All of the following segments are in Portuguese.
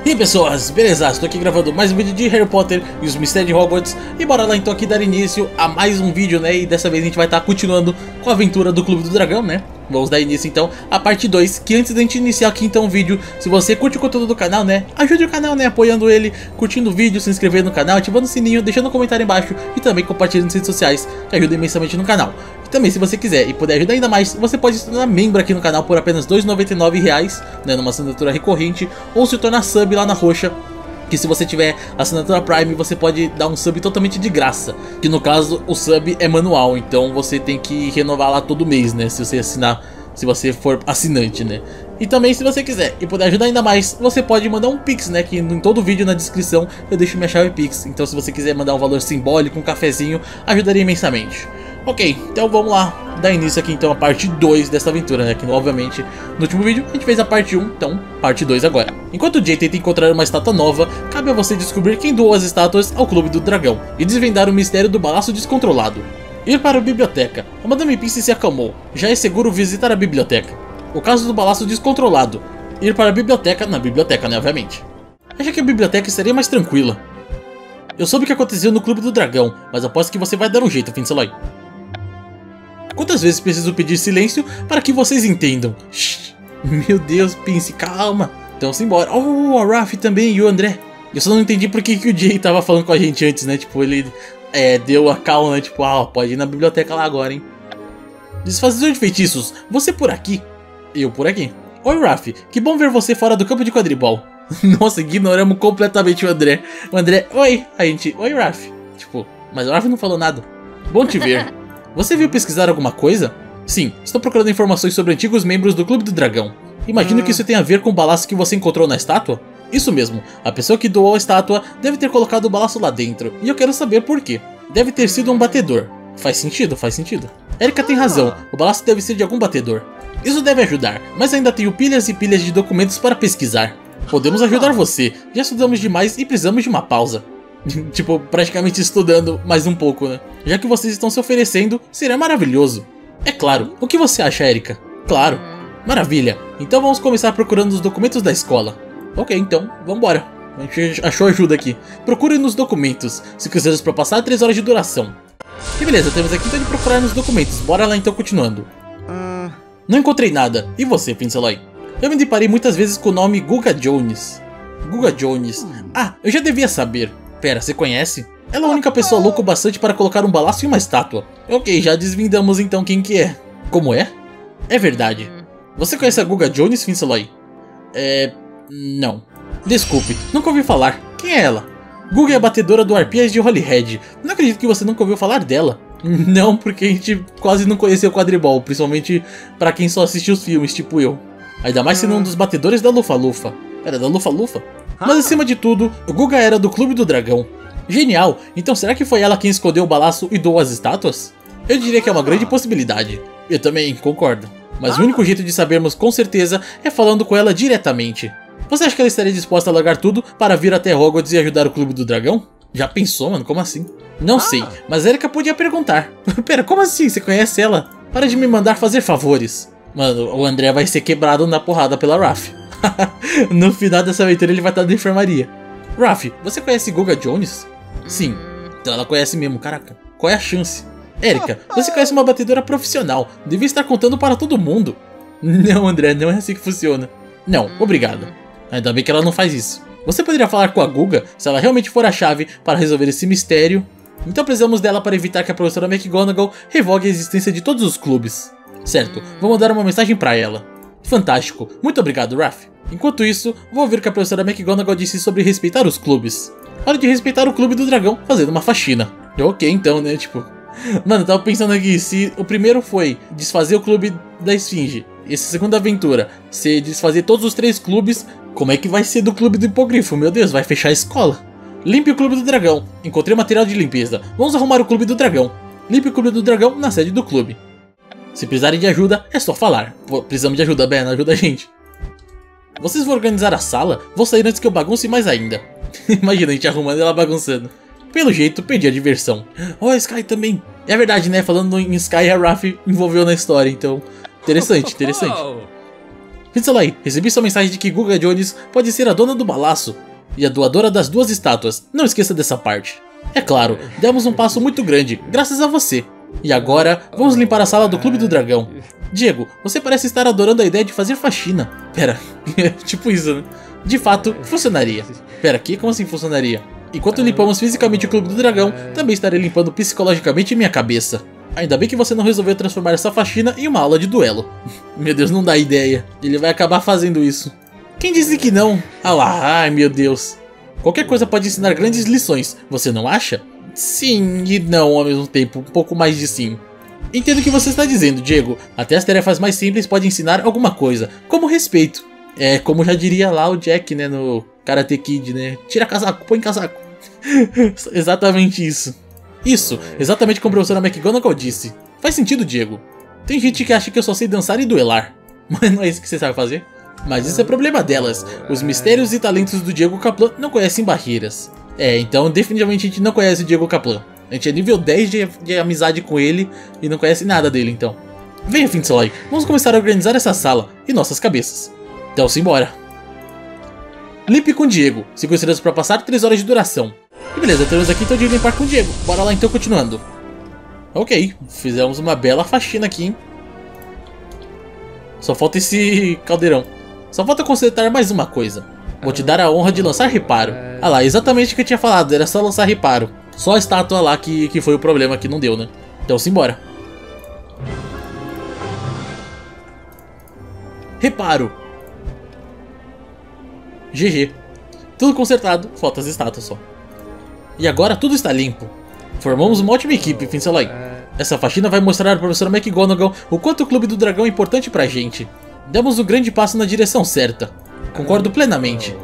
E aí pessoas, beleza? Estou aqui gravando mais um vídeo de Harry Potter e os Mistérios de Hogwarts. E bora lá então aqui dar início a mais um vídeo, né? E dessa vez a gente vai estar continuando com a aventura do Clube do Dragão, né? Vamos dar início então à parte 2, que antes da gente iniciar aqui então o vídeo, se você curte o conteúdo do canal, né? Ajude o canal, né? Apoiando ele, curtindo o vídeo, se inscrevendo no canal, ativando o sininho, deixando um comentário embaixo e também compartilhando nas redes sociais, que ajuda imensamente no canal. E também, se você quiser e puder ajudar ainda mais, você pode se tornar membro aqui no canal por apenas R$ 2,99, né? Numa assinatura recorrente, ou se tornar sub lá na roxa. Que se você tiver assinatura Prime, você pode dar um sub totalmente de graça. Que no caso, o sub é manual, então você tem que renovar lá todo mês, né? Se você assinar, se você for assinante, né? E também, se você quiser e puder ajudar ainda mais, você pode mandar um Pix, né? Que em todo vídeo na descrição eu deixo minha chave Pix. Então se você quiser mandar um valor simbólico, um cafezinho, ajudaria imensamente. Ok, então vamos lá, dar início aqui então a parte 2 dessa aventura, né? Que obviamente no último vídeo a gente fez a parte 1, então parte 2 agora. Enquanto o Jay tenta encontrar uma estátua nova, cabe a você descobrir quem doou as estátuas ao Clube do Dragão e desvendar o mistério do balaço descontrolado. Ir para a biblioteca. A Madame Pince se acalmou. Já é seguro visitar a biblioteca. O caso do balaço descontrolado. Ir para a biblioteca, na biblioteca, né, obviamente. Acha que a biblioteca seria mais tranquila. Eu soube o que aconteceu no Clube do Dragão, mas aposto que você vai dar um jeito, Finceloy. Quantas vezes preciso pedir silêncio para que vocês entendam? Shhh. Meu Deus, Pince, calma. Então simbora. Oh, a Raph também e o André. Eu só não entendi por que o Jay tava falando com a gente antes, né? Tipo, ele deu a calma, né? Tipo, pode ir na biblioteca lá agora, hein? Desfazedor de feitiços, você por aqui? Eu por aqui. Oi, Raph, que bom ver você fora do campo de quadribol. Nossa, ignoramos completamente o André. O André, oi. A gente, oi, Raph. Tipo, mas o Raph não falou nada. Bom te ver. Você veio pesquisar alguma coisa? Sim, estou procurando informações sobre antigos membros do Clube do Dragão. Imagino que isso tem a ver com o balaço que você encontrou na estátua? Isso mesmo, a pessoa que doou a estátua deve ter colocado o balaço lá dentro, e eu quero saber por quê. Deve ter sido um batedor. Faz sentido, faz sentido. Erika tem razão, o balaço deve ser de algum batedor. Isso deve ajudar, mas ainda tenho pilhas e pilhas de documentos para pesquisar. Podemos ajudar você, já estudamos demais e precisamos de uma pausa. Tipo, praticamente estudando mais um pouco, né? Já que vocês estão se oferecendo, seria maravilhoso. É claro, o que você acha, Erika? Claro. Maravilha, então vamos começar procurando os documentos da escola. Ok, então, vambora. A gente achou ajuda aqui. Procure nos documentos, se quiseres para passar 3 horas de duração. E beleza, temos aqui então de procurar nos documentos. Bora lá então continuando. Não encontrei nada. E você, Finceloy? Eu me deparei muitas vezes com o nome Guga Jones. Guga Jones. Ah, eu já devia saber. Pera, você conhece? Ela é a única pessoa louca o bastante para colocar um balaço em uma estátua. Ok, já desvendamos então quem que é. Como é? É verdade. Você conhece a Guga Jones, Finceloy? Não. Desculpe, nunca ouvi falar. Quem é ela? Guga é a batedora do Arpias de Holyhead. Não acredito que você nunca ouviu falar dela. Não, porque a gente quase não conheceu o quadribol, principalmente pra quem só assistiu os filmes, tipo eu. Ainda mais sendo um dos batedores da Lufa-Lufa. Era da Lufa-Lufa? Mas acima de tudo, o Guga era do Clube do Dragão. Genial! Então será que foi ela quem escondeu o balaço e doou as estátuas? Eu diria que é uma grande possibilidade. Eu também concordo. Mas o único jeito de sabermos com certeza é falando com ela diretamente. Você acha que ela estaria disposta a largar tudo para vir até Hogwarts e ajudar o Clube do Dragão? Já pensou, mano? Como assim? Não sei, mas Erika podia perguntar. Pera, como assim? Você conhece ela? Para de me mandar fazer favores. Mano, o André vai ser quebrado na porrada pela Raph. No final dessa aventura ele vai estar na enfermaria. Raph, você conhece Guga Jones? Sim. Então ela conhece mesmo, caraca. Qual é a chance? Erika, você conhece uma batedora profissional. Devia estar contando para todo mundo. Não, André, não é assim que funciona. Não, obrigado. Ainda bem que ela não faz isso. Você poderia falar com a Guga se ela realmente for a chave para resolver esse mistério. Então precisamos dela para evitar que a professora McGonagall revogue a existência de todos os clubes. Certo, vou mandar uma mensagem para ela. Fantástico, muito obrigado, Raph. Enquanto isso, vou ouvir o que a professora McGonagall disse sobre respeitar os clubes. Hora de respeitar o Clube do Dragão fazendo uma faxina. Ok, então, né, tipo... Mano, eu tava pensando aqui, se o primeiro foi desfazer o Clube da Esfinge, essa segunda aventura, se desfazer todos os 3 clubes, como é que vai ser do Clube do Hipogrifo? Meu Deus, vai fechar a escola. Limpe o Clube do Dragão. Encontrei material de limpeza. Vamos arrumar o Clube do Dragão. Limpe o Clube do Dragão na sede do clube. Se precisarem de ajuda, é só falar. Pô, precisamos de ajuda, Ben, ajuda a gente. Vocês vão organizar a sala? Vou sair antes que eu bagunce mais ainda. Imagina a gente arrumando e ela bagunçando. Pelo jeito, perdi a diversão. Oh, a Sky também. É verdade, né? Falando em Sky, a Raph envolveu na história, então... Interessante, interessante. Finzelai, recebi sua mensagem de que Guga Jones pode ser a dona do balaço e a doadora das 2 estátuas. Não esqueça dessa parte. É claro, demos um passo muito grande, graças a você. E agora, vamos limpar a sala do Clube do Dragão. Diego, você parece estar adorando a ideia de fazer faxina. Pera, tipo isso, né? De fato, funcionaria. Pera, como assim funcionaria? Enquanto limpamos fisicamente o Clube do Dragão, também estarei limpando psicologicamente minha cabeça. Ainda bem que você não resolveu transformar essa faxina em uma aula de duelo. Meu Deus, não dá ideia. Ele vai acabar fazendo isso. Quem disse que não? Ah lá, ai meu Deus. Qualquer coisa pode ensinar grandes lições, você não acha? Sim e não ao mesmo tempo, um pouco mais de sim. Entendo o que você está dizendo, Diego. Até as tarefas mais simples podem ensinar alguma coisa, como respeito. É, como já diria lá o Jack, né, no Karate Kid, né? Tira casaco, põe casaco. Exatamente isso. Isso, exatamente como a professora McGonagall disse. Faz sentido, Diego. Tem gente que acha que eu só sei dançar e duelar. Mas não é isso que você sabe fazer. Mas isso é problema delas. Os mistérios e talentos do Diego Kaplan não conhecem barreiras. É, então definitivamente a gente não conhece o Diego Kaplan. A gente é nível 10 de amizade com ele e não conhece nada dele, então. Venha, Finzelai, vamos começar a organizar essa sala e nossas cabeças. Então simbora. Limpe com o Diego. 5 estrelas para passar, 3 horas de duração. E beleza, temos aqui então de limpar com o Diego. Bora lá então, continuando. Ok, fizemos uma bela faxina aqui, hein? Só falta esse caldeirão. Só falta consertar mais uma coisa. Vou te dar a honra de lançar reparo. Ah lá, exatamente o que eu tinha falado, era só lançar reparo. Só a estátua lá que foi o problema, que não deu, né? Então simbora. Reparo. GG. Tudo consertado, falta as estátuas só. E agora tudo está limpo. Formamos uma ótima equipe, Finzelai. Essa faxina vai mostrar à professora McGonagall o quanto o Clube do Dragão é importante pra gente. Demos um grande passo na direção certa. Concordo plenamente.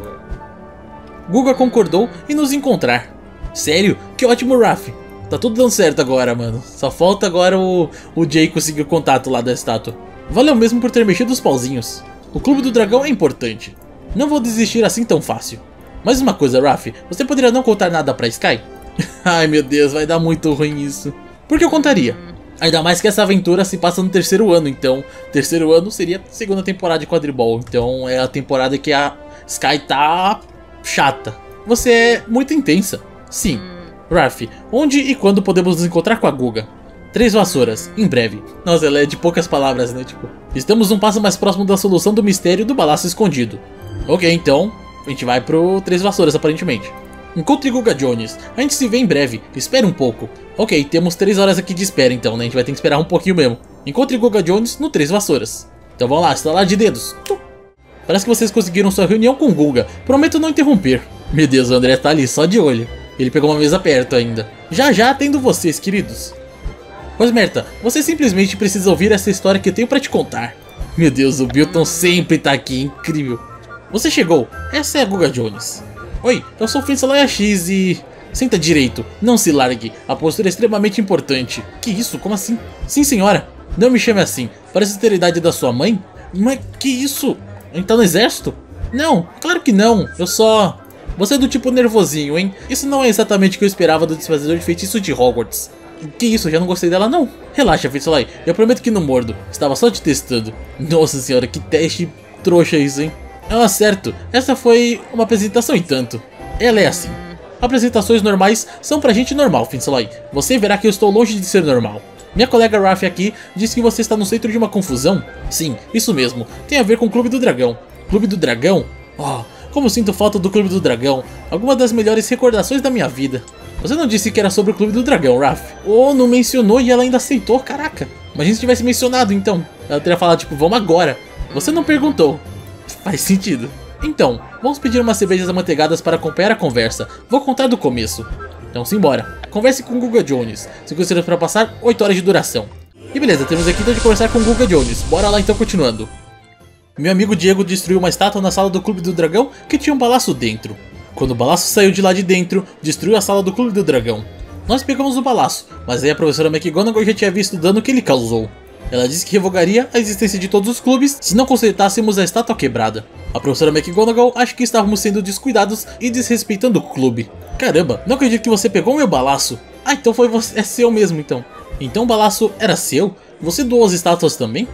Guga concordou em nos encontrar. Sério? Que ótimo, Raph. Tá tudo dando certo agora, mano. Só falta agora o Jay conseguir o contato lá da estátua. Valeu mesmo por ter mexido os pauzinhos. O Clube do Dragão é importante. Não vou desistir assim tão fácil. Mais uma coisa, Raph. Você poderia não contar nada pra Sky? Ai meu Deus, vai dar muito ruim isso. Por que eu contaria? Ainda mais que essa aventura se passa no 3º ano, então 3º ano seria a 2ª temporada de Quadribol. Então é a temporada que a Sky tá chata. Você é muito intensa. Sim. Raph, onde e quando podemos nos encontrar com a Guga? 3 vassouras, em breve. Nossa, ela é de poucas palavras, né? Tipo, estamos um passo mais próximo da solução do mistério do balaço escondido. Ok, então a gente vai pro 3 vassouras, aparentemente. Encontre Guga Jones. A gente se vê em breve. Espere um pouco. Ok, temos 3 horas aqui de espera então, né? A gente vai ter que esperar um pouquinho mesmo. Encontre Guga Jones no 3 vassouras. Então vamos lá, estalar de dedos. Parece que vocês conseguiram sua reunião com Guga. Prometo não interromper. Meu Deus, o André tá ali, só de olho. Ele pegou uma mesa perto ainda. Já já atendo vocês, queridos. Pois Merta, você simplesmente precisa ouvir essa história que eu tenho pra te contar. Meu Deus, o Bilton sempre tá aqui, incrível. Você chegou, essa é a Guga Jones. Oi, eu sou o Finzelai X e... Senta direito, não se largue, a postura é extremamente importante. Que isso, como assim? Sim senhora, não me chame assim, parece ter a idade da sua mãe? Mas que isso? A gente tá no exército? Não, claro que não, eu só... Você é do tipo nervosinho, hein? Isso não é exatamente o que eu esperava do desfazedor de feitiço de Hogwarts. Que isso, já não gostei dela não. Relaxa, Finzelai, eu prometo que não mordo, estava só te testando. Nossa senhora, que teste trouxa isso, hein? Ah, certo, essa foi uma apresentação e tanto. Ela é assim. Apresentações normais são pra gente normal, Finzelai. Você verá que eu estou longe de ser normal. Minha colega Raph aqui disse que você está no centro de uma confusão. Sim, isso mesmo, tem a ver com o Clube do Dragão. Clube do Dragão? Oh, como sinto falta do Clube do Dragão. Alguma das melhores recordações da minha vida. Você não disse que era sobre o Clube do Dragão, Raph? Oh, não mencionou e ela ainda aceitou, caraca. Imagina se tivesse mencionado então. Ela teria falado tipo, vamos agora. Você não perguntou. Faz sentido. Então, vamos pedir umas cervejas amanteigadas para acompanhar a conversa. Vou contar do começo. Então simbora. Converse com Guga Jones. 5 estrelas para passar, 8 horas de duração. E beleza, temos aqui então de conversar com Guga Jones. Bora lá então, continuando. Meu amigo Diego destruiu uma estátua na sala do Clube do Dragão que tinha um balaço dentro. Quando o balaço saiu de lá de dentro, destruiu a sala do Clube do Dragão. Nós pegamos o balaço, mas aí a professora McGonagall já tinha visto o dano que ele causou. Ela disse que revogaria a existência de todos os clubes se não consertássemos a estátua quebrada. A professora McGonagall acha que estávamos sendo descuidados e desrespeitando o clube. Caramba, não acredito que você pegou o meu balaço. Ah, então foi você, é seu mesmo então. Então o balaço era seu? Você doou as estátuas também?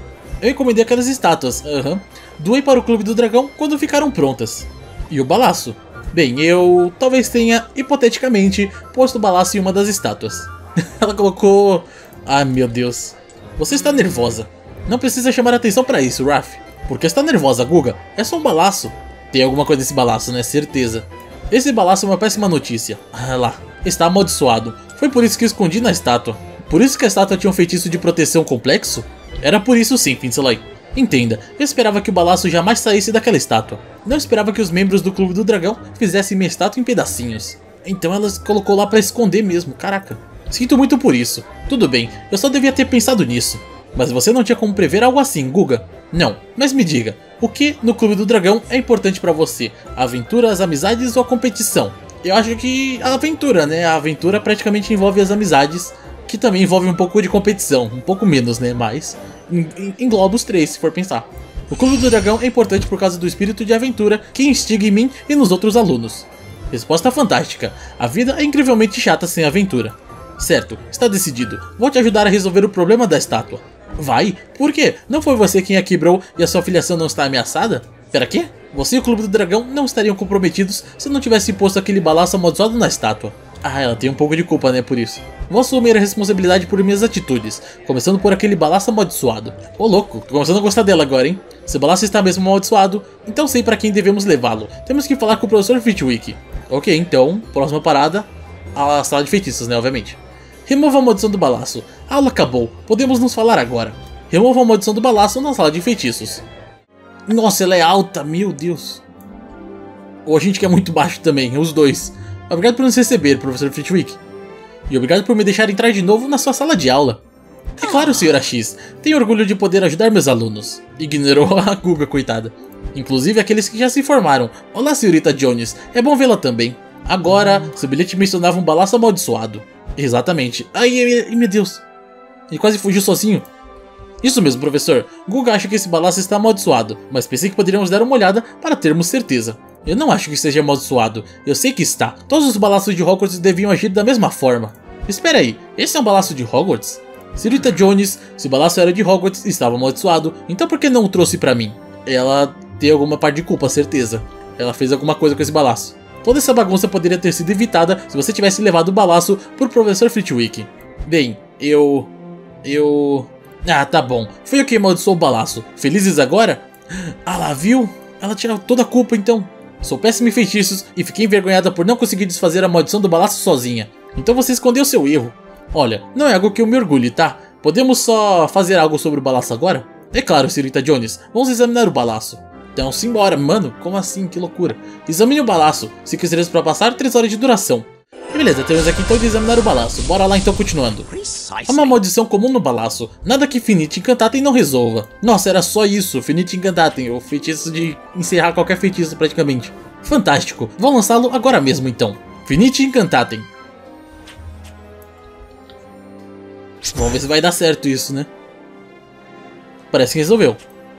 eu encomendei aquelas estátuas, doei para o Clube do Dragão quando ficaram prontas. E o balaço? Bem, eu talvez tenha, hipoteticamente, posto o balaço em uma das estátuas. Ela colocou... Ai meu Deus. Você está nervosa. Não precisa chamar atenção para isso, Raph. Por que está nervosa, Guga? É só um balaço. Tem alguma coisa nesse balaço, né? Certeza. Esse balaço é uma péssima notícia. Ah lá, está amaldiçoado. Foi por isso que escondi na estátua. Por isso que a estátua tinha um feitiço de proteção complexo? Era por isso sim, Finzelai. Entenda, eu esperava que o balaço jamais saísse daquela estátua. Não esperava que os membros do Clube do Dragão fizessem minha estátua em pedacinhos. Então ela colocou lá pra esconder mesmo, caraca. Sinto muito por isso. Tudo bem, eu só devia ter pensado nisso. Mas você não tinha como prever algo assim, Guga. Não, mas me diga, o que no Clube do Dragão é importante pra você? A aventura, as amizades ou a competição? Eu acho que a aventura, né? A aventura praticamente envolve as amizades, que também envolve um pouco de competição, um pouco menos, né? Mas engloba os três, se for pensar. O Clube do Dragão é importante por causa do espírito de aventura que instiga em mim e nos outros alunos. Resposta fantástica. A vida é incrivelmente chata sem aventura. Certo, está decidido. Vou te ajudar a resolver o problema da estátua. Vai? Por quê? Não foi você quem a quebrou e a sua filiação não está ameaçada? Pera, quê? Você e o Clube do Dragão não estariam comprometidos se não tivesse posto aquele balaço amaldiçoado na estátua. Ah, ela tem um pouco de culpa, né, por isso. Vou assumir a responsabilidade por minhas atitudes, começando por aquele balaço amaldiçoado. Ô louco, tô começando a gostar dela agora, hein? Se o balaço está mesmo amaldiçoado, então sei para quem devemos levá-lo. Temos que falar com o professor Flitwick. Ok, então, próxima parada, a sala de feitiços, né, obviamente. Remova a maldição do balaço. A aula acabou, podemos nos falar agora. Remova a maldição do balaço na sala de feitiços. Nossa, ela é alta, meu Deus. Ou a gente que é muito baixo também, os dois. Obrigado por nos receber, professor Flitwick. E obrigado por me deixar entrar de novo na sua sala de aula. É claro, senhora X. Tenho orgulho de poder ajudar meus alunos. Ignorou a Guga, coitada. Inclusive aqueles que já se formaram. Olá, senhorita Jones. É bom vê-la também. Agora, seu bilhete mencionava um balaço amaldiçoado. Exatamente. Ai, meu Deus. Ele quase fugiu sozinho. Isso mesmo, professor. Guga acha que esse balaço está amaldiçoado, mas pensei que poderíamos dar uma olhada para termos certeza. Eu não acho que esteja amaldiçoado. Eu sei que está. Todos os balaços de Hogwarts deviam agir da mesma forma. Espera aí, esse é um balaço de Hogwarts? Senhorita Jones, se o balaço era de Hogwarts e estava amaldiçoado, então por que não o trouxe pra mim? Ela tem alguma parte de culpa, certeza. Ela fez alguma coisa com esse balaço. Toda essa bagunça poderia ter sido evitada se você tivesse levado o balaço pro professor Flitwick. Bem, Ah, tá bom. Foi eu que amaldiçoou o balaço. Felizes agora? Ah lá, viu? Ela tirou toda a culpa então. Sou péssimo em feitiços e fiquei envergonhada por não conseguir desfazer a maldição do balaço sozinha. Então você escondeu seu erro. Olha, não é algo que eu me orgulhe, tá? Podemos só fazer algo sobre o balaço agora? É claro, senhorita Jones. Vamos examinar o balaço. Então simbora, mano. Como assim? Que loucura. Examine o balaço. Se quiseres para passar, 3 horas de duração. E beleza, temos aqui então de examinar o balaço. Bora lá então continuando. Há uma maldição comum no balaço. Nada que Finite Incantatem não resolva. Nossa, era só isso. Finite Incantatem. O feitiço de encerrar qualquer feitiço praticamente. Fantástico. Vou lançá-lo agora mesmo então. Finite Incantatem. Vamos ver se vai dar certo isso, né? Parece que resolveu.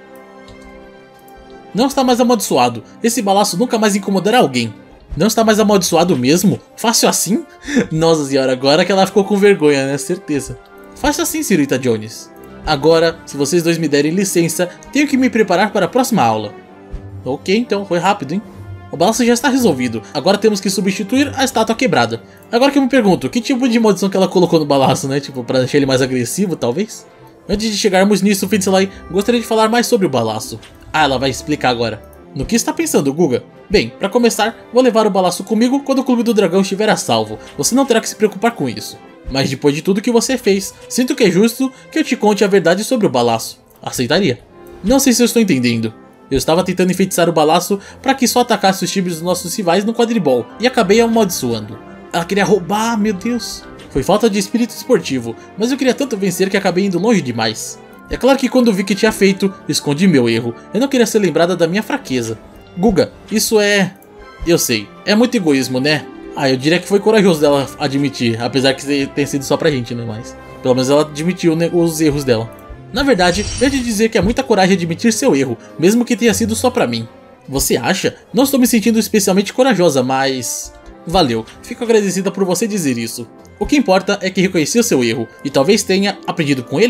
Não está mais amaldiçoado. Esse balaço nunca mais incomodará alguém. Não está mais amaldiçoado mesmo? Fácil assim? Nossa senhora, agora que ela ficou com vergonha, né? Certeza. Fácil assim, senhorita Jones. Agora, se vocês dois me derem licença, tenho que me preparar para a próxima aula. Ok, então, foi rápido, hein? O balaço já está resolvido. Agora temos que substituir a estátua quebrada. Agora que eu me pergunto, que tipo de maldição que ela colocou no balaço, né? Tipo, para deixar ele mais agressivo, talvez? Antes de chegarmos nisso, Finzelai, gostaria de falar mais sobre o balaço. Ah, ela vai explicar agora. No que está pensando, Guga? Bem, para começar, vou levar o balaço comigo quando o Clube do Dragão estiver a salvo. Você não terá que se preocupar com isso. Mas depois de tudo que você fez, sinto que é justo que eu te conte a verdade sobre o balaço. Aceitaria? Não sei se eu estou entendendo. Eu estava tentando enfeitiçar o balaço para que só atacasse os times dos nossos rivais no quadribol e acabei amaldiçoando. Ela queria roubar, meu Deus. Foi falta de espírito esportivo, mas eu queria tanto vencer que acabei indo longe demais. É claro que quando vi que tinha feito, escondi meu erro. Eu não queria ser lembrada da minha fraqueza. Guga, isso é... Eu sei, é muito egoísmo, né? Ah, eu diria que foi corajoso dela admitir, apesar que tenha sido só pra gente, né? Mas pelo menos ela admitiu, né, os erros dela. Na verdade, eu te dizer que é muita coragem admitir seu erro, mesmo que tenha sido só pra mim. Você acha? Não estou me sentindo especialmente corajosa, mas... Valeu, fico agradecida por você dizer isso. O que importa é que reconheci o seu erro, e talvez tenha aprendido com ele?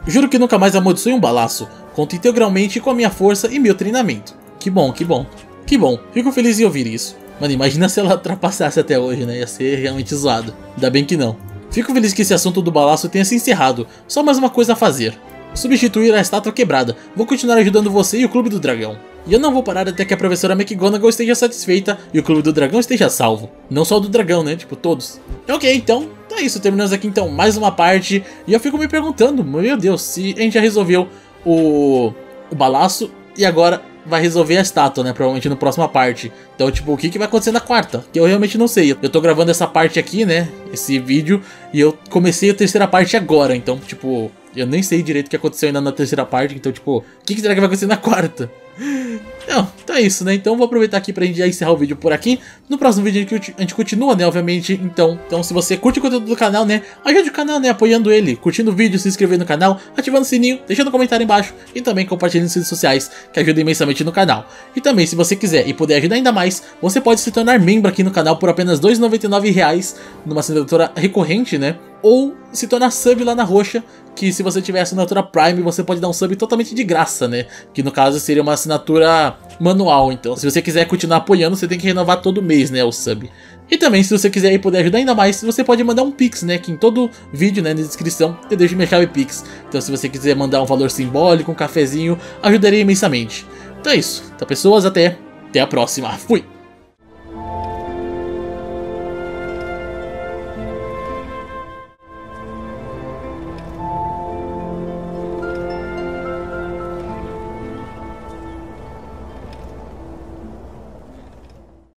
Juro que nunca mais amaldiçoe um balaço. Conto integralmente com a minha força e meu treinamento. Que bom, que bom. Que bom, fico feliz em ouvir isso. Mano, imagina se ela ultrapassasse até hoje, né? Ia ser realmente zoado. Ainda bem que não. Fico feliz que esse assunto do balaço tenha se encerrado. Só mais uma coisa a fazer. Substituir a estátua quebrada. Vou continuar ajudando você e o Clube do Dragão. E eu não vou parar até que a professora McGonagall esteja satisfeita e o Clube do Dragão esteja salvo. Não só o do dragão, né? Tipo, todos. Ok, então, tá isso. Terminamos aqui então mais uma parte. E eu fico me perguntando, meu Deus, se a gente já resolveu o balaço e agora vai resolver a estátua, né? Provavelmente na próxima parte. Então, tipo, o que vai acontecer na quarta? Que eu realmente não sei. Eu tô gravando essa parte aqui, né? Esse vídeo. E eu comecei a terceira parte agora. Então, tipo, eu nem sei direito o que aconteceu ainda na terceira parte. Então, tipo, o que será que vai acontecer na quarta? Não, então é isso, né? Então vou aproveitar aqui pra gente já encerrar o vídeo por aqui. No próximo vídeo a gente continua, né? Obviamente. Então se você curte o conteúdo do canal, né? Ajude o canal, né? Apoiando ele, curtindo o vídeo, se inscrevendo no canal, ativando o sininho, deixando um comentário embaixo e também compartilhando nas redes sociais, que ajuda imensamente no canal. E também, se você quiser e puder ajudar ainda mais, você pode se tornar membro aqui no canal por apenas R$ 2,99 numa assinatura recorrente, né? Ou se tornar sub lá na roxa, que se você tiver assinatura Prime, você pode dar um sub totalmente de graça, né? Que no caso seria uma assinatura manual, então se você quiser continuar apoiando, você tem que renovar todo mês, né, o sub. E também, se você quiser e puder ajudar ainda mais, você pode mandar um Pix, né, que em todo vídeo, né, na descrição, eu deixo minha chave Pix. Então se você quiser mandar um valor simbólico, um cafezinho, ajudaria imensamente. Então é isso, então pessoas, até a próxima, fui!